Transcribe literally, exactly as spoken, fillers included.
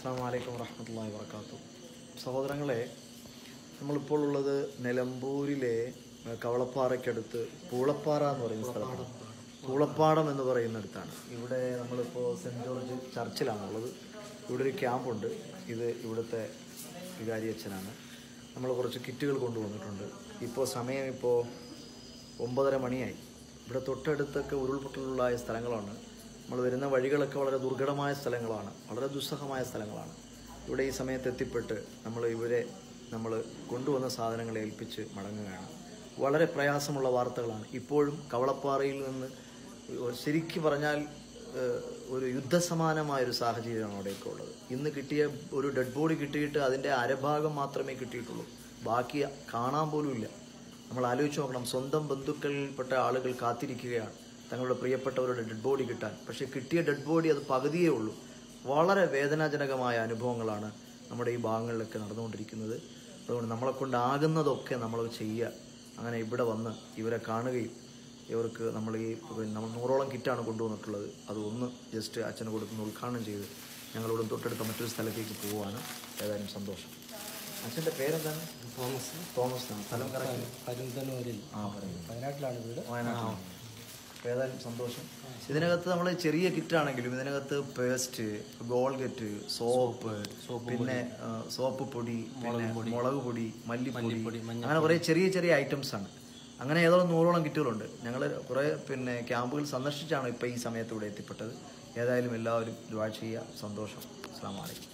അസ്സലാമു അലൈക്കും വറഹ്മത്തുള്ളാഹി വബറകാതുഹു. സഹോദരങ്ങളെ, നമ്മളിപ്പോൾ ഉള്ളത് നിലമ്പൂരിലെ കവളപ്പാറയ്ക്കടുത്ത് പൂളപ്പാറ എന്ന് പറയുന്ന സ്ഥലത്താണ്. പൂളപ്പാടം എന്ന് പറയുന്നിടത്താണ്. ഇവിടെ നമ്മളിപ്പോൾ സെൻറ്റ് ജോർജ് ചർച്ചിലാണുള്ളത്. ഇവിടെ ഒരു ക്യാമ്പുണ്ട്. ഇത് ഇവിടുത്തെ വികാരി അച്ഛനാണ്. നമ്മൾ കുറച്ച് കിറ്റുകൾ കൊണ്ടുവന്നിട്ടുണ്ട്. ഇപ്പോൾ സമയം ഇപ്പോൾ ഒമ്പതര മണിയായി. ഇവിടെ തൊട്ടടുത്തൊക്കെ ഉരുൾപൊട്ടലുള്ളായ സ്ഥലങ്ങളാണ്. നമ്മൾ വരുന്ന വഴികളൊക്കെ വളരെ ദുർഘടമായ സ്ഥലങ്ങളാണ്, വളരെ ദുസ്സഹമായ സ്ഥലങ്ങളാണ്. ഇവിടെ ഈ സമയത്ത് എത്തിപ്പെട്ട് നമ്മൾ ഇവരെ നമ്മൾ കൊണ്ടുവന്ന സാധനങ്ങളെ ഏൽപ്പിച്ച് മടങ്ങുകയാണ്. വളരെ പ്രയാസമുള്ള വാർത്തകളാണ്. ഇപ്പോഴും കവളപ്പാറയിൽ നിന്ന് ശരിക്കും പറഞ്ഞാൽ ഒരു യുദ്ധസമാനമായൊരു സാഹചര്യമാണ് അവിടെയൊക്കെ ഉള്ളത്. ഇന്ന് കിട്ടിയ ഒരു ഡെഡ് ബോഡി കിട്ടിയിട്ട് അതിൻ്റെ അരഭാഗം മാത്രമേ കിട്ടിയിട്ടുള്ളൂ. ബാക്കി കാണാൻ പോലും ഇല്ല. നമ്മൾ ആലോചിച്ച് നോക്കണം. സ്വന്തം ബന്ധുക്കളിൽപ്പെട്ട ആളുകൾ കാത്തിരിക്കുകയാണ് തങ്ങളുടെ പ്രിയപ്പെട്ടവരുടെ ഡെഡ് ബോഡി കിട്ടാൻ. പക്ഷേ കിട്ടിയ ഡെഡ് ബോഡി അത് പകുതിയേ ഉള്ളൂ. വളരെ വേദനാജനകമായ അനുഭവങ്ങളാണ് നമ്മുടെ ഈ ഭാഗങ്ങളിലൊക്കെ നടന്നുകൊണ്ടിരിക്കുന്നത്. അതുകൊണ്ട് നമ്മളെ കൊണ്ടാകുന്നതൊക്കെ നമ്മൾ ചെയ്യുക. അങ്ങനെ ഇവിടെ വന്ന് ഇവരെ കാണുകയും ഇവർക്ക് നമ്മൾ ഈ നമ്മൾ നൂറോളം കിറ്റാണ് കൊണ്ടുവന്നിട്ടുള്ളത്. അത് ഒന്ന് ജസ്റ്റ് അച്ഛന് കൊടുക്കുന്ന ഉദ്ഘാടനം ചെയ്ത് ഞങ്ങളിവിടെ തൊട്ടടുത്ത മറ്റൊരു സ്ഥലത്തേക്ക് പോവുകയാണ്. ഏതായാലും സന്തോഷം. അച്ഛൻ്റെ പേരെന്താണ്? തോമസ്. തോമസ് ആണ്. സ്ഥലം കറക്റ്റ് പരുന്തനൂരിൽ. ആ പറയുന്നത് വയനാട്ടിലാണ് വീട്. വയനാട്ടിലാണ്. ഏതായാലും സന്തോഷം. ഇതിനകത്ത് നമ്മൾ ചെറിയ കിറ്റാണെങ്കിലും ഇതിനകത്ത് പേസ്റ്റ്, ഗോൾഗറ്റ്, സോപ്പ്, പിന്നെ സോപ്പ് പൊടി, പിന്നെ മുളക് പൊടി, മല്ലിപ്പൊടി, അങ്ങനെ കുറേ ചെറിയ ചെറിയ ഐറ്റംസ് ആണ്. അങ്ങനെ ഏതോളം നൂറോളം കിറ്റുകളുണ്ട്. ഞങ്ങൾ കുറേ പിന്നെ ക്യാമ്പുകൾ സന്ദർശിച്ചാണ് ഇപ്പോൾ ഈ സമയത്ത് ഇവിടെ എത്തിപ്പെട്ടത്. ഏതായാലും എല്ലാവരും ദുആ ചെയ്യുക. സന്തോഷം. അസ്സലാമു അലൈക്കും.